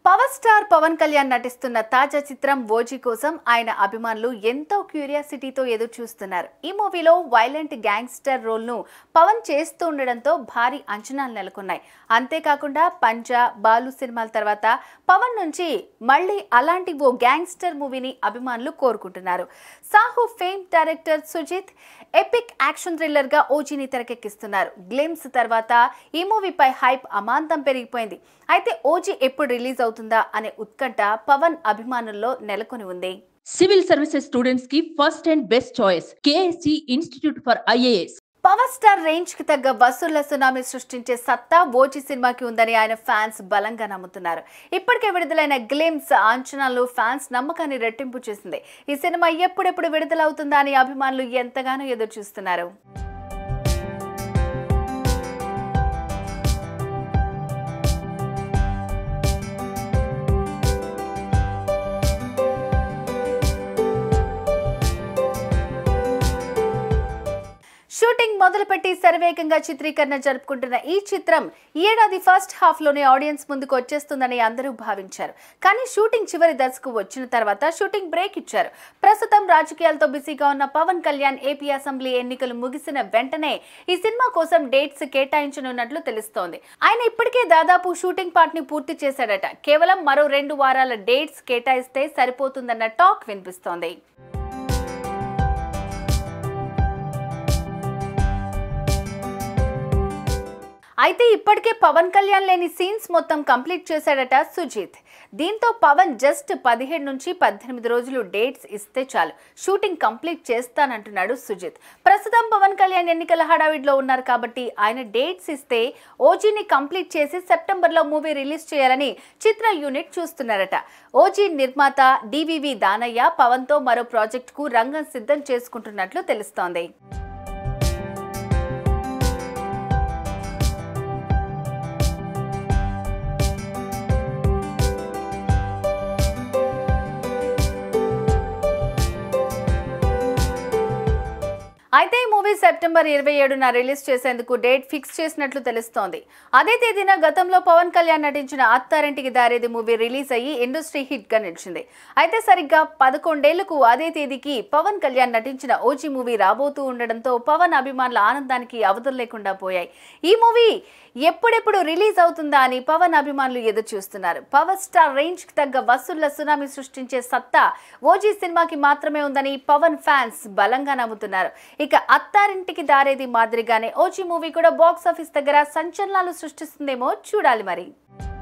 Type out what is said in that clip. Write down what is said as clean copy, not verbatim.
Power star Pawan Kalyan నటిస్తున్న తాజా చిత్రం ఓజీ కోసం ఆయన అభిమానులు ఎంతో క్యూరియాసిటీతో ఎదురు చూస్తున్నారు. ఈ మూవీలో వైలెంట్ గ్యాంగ్స్టర్ రోల్ ను పవన్ చేస్తూ ఉండడంతో భారీ అంచనాలు నెలకొన్నాయి. అంతేకాకుండా పంజా, బాలు సినిమాల తర్వాత పవన్ నుంచి మళ్ళీ అలాంటి ఓ గ్యాంగ్స్టర్ మూవీని అభిమానులు కోరుకుంటున్నారు. Saaho fame director Sujeeth epic action thriller గా ఓజీని తెరకెక్కిస్తున్నారు. గ్లిమ్స్ తర్వాత ఈ మూవీపై హైప్ అమాంతం పెరిగిపోయింది. అయితే ఓజీ ఎప్పుడు రిలీజ్ అవుతుందా అనే ఉత్కంఠ పవన్ అభిమానుల్లో నెలకొని ఉంది. సివిల్ సర్వీసెస్ స్టూడెంట్స్ కి first and best choice KSC institute for IAS. Power star range కి తగ్గ వసూళ్ల సునామీ సృష్టించే సత్తా ఓజీ సినిమాకి ఉందని ఆయన ఫ్యాన్స్ బలంగా నమ్ముతున్నారు. ఇప్పటికే విడుదలైన గ్లిమ్స్ అంచనాలు ఫ్యాన్స్ నమ్మకాన్ని రెట్టింపు చేసింది. ఈ సినిమా ఎప్పుడెప్పుడు విడుదలవుతుందా అని అభిమానులు ఎంతగానో ఎదురు చూస్తున్నారు. షూటింగ్ మొదలుపెట్టి శరవేగంగా చిత్రీకరణ జరుపుకుంటున్న ఈ చిత్రం ఈ ఏడాది ఫస్ట్ హాఫ్ లోనే ఆడియన్స్ ముందుకు వచ్చేస్తుందని అందరూ భావించారు. కానీ షూటింగ్ చివరి దశకు వచ్చిన తర్వాత షూటింగ్ బ్రేక్ ఇచ్చారు. ప్రస్తుతం రాజకీయాలతో బిజీగా ఉన్న పవన్ కళ్యాణ్ ఏపీ అసెంబ్లీ ఎన్నికలు ముగిసిన వెంటనే ఈ సినిమా కోసం డేట్స్ కేటాయించనున్నట్లు తెలుస్తోంది. ఆయన ఇప్పటికే దాదాపు షూటింగ్ పార్ట్ ని పూర్తి చేశాడట. కేవలం మరో 2 వారాల డేట్స్ కేటాయిస్తే సరిపోతుందన్న టాక్ వినిపిస్తోంది. అయితే ఇప్పటికే పవన్ కళ్యాణ్ లేని సీన్స్ మొత్తం కంప్లీట్ చేశాడట సుజిత్. దీంతో పవన్ జస్ట్ 17 నుంచి 18 రోజులు డేట్స్ ఇస్తే చాలు షూటింగ్ కంప్లీట్ చేస్తానంటున్నాడు సుజిత్. ప్రస్తుతం పవన్ కళ్యాణ్ ఎన్నికల హడావిడిలో ఉన్నారు కాబట్టి ఆయన డేట్స్ ఇస్తే ఓజీని కంప్లీట్ చేసి సెప్టెంబర్లో మూవీ రిలీజ్ చేయాలని చిత్ర యూనిట్ చూస్తున్నారట. ఓజీ నిర్మాత డివివి దానయ్య పవన్తో మరో ప్రాజెక్టుకు రంగం సిద్ధం చేసుకుంటున్నట్లు తెలుస్తోంది. అయితే ఈ మూవీ సెప్టెంబర్ 27న రిలీజ్ చేసేందుకు డేట్ ఫిక్స్ చేసినట్లు తెలుస్తోంది. అదే తేదీన గతంలో పవన్ కళ్యాణ్ నటించిన అత్తారింటికి దారేది మూవీ రిలీజ్ అయ్యి ఇండస్ట్రీ హిట్ గా నిలిచింది. అయితే సరిగ్గా 11 ఏళ్లకు అదే తేదీకి పవన్ కళ్యాణ్ నటించిన ఓజీ మూవీ రాబోతూ ఉండడంతో పవన్ అభిమానుల ఆనందానికి అవధులు లేకుండా పోయాయి. ఈ మూవీ ఎప్పుడెప్పుడు రిలీజ్ అవుతుందా అని పవన్ అభిమానులు ఎదురు చూస్తున్నారు. పవర్ స్టార్ రేంజ్ కి తగ్గ వసూళ్ల సునామీ సృష్టించే సత్తా ఓజీ సినిమాకి మాత్రమే ఉందని పవన్ ఫ్యాన్స్ బలంగా నమ్ముతున్నారు. ఇక అత్తారింటికి దారేది మాదిరిగానే ఓజీ మూవీ కూడా బాక్స్ ఆఫీస్ దగ్గర సంచలనాలు సృష్టిస్తుందేమో చూడాలి మరి.